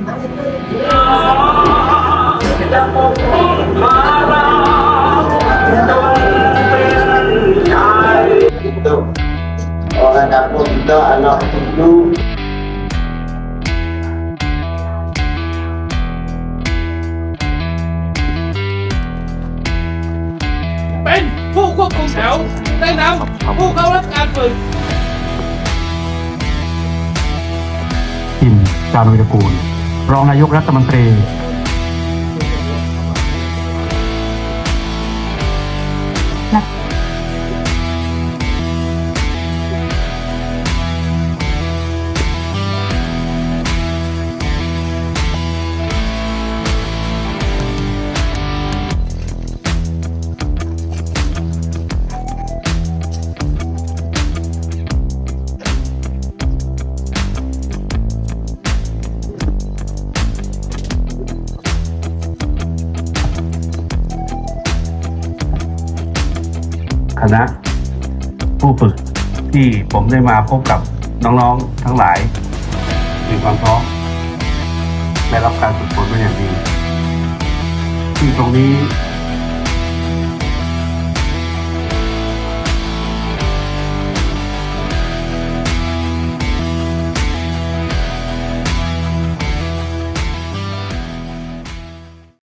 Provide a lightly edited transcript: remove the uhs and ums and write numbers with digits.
จะปกป้องภาราจงเป็นชายitu orang dapur kita anak itu เป็นผู้ควบคุมแถวได้นำผู้เข้ารับการฝึกทิมจารวิรกูลรองนายกรัฐมนตรีคณะผู้ฝึกที่ผมได้มาพบกับน้องๆทั้งหลายมีความพร้อมได้รับการฝึกฝนเป็นอย่างดีที่ตรงนี้